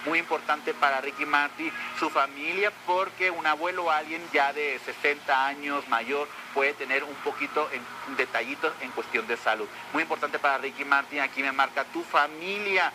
muy importante para Ricky Martin, su familia, porque un abuelo o alguien ya de 60 años mayor puede tener un poquito en detallitos en cuestión de salud. Muy importante para Ricky Martin, aquí me marca tu familia.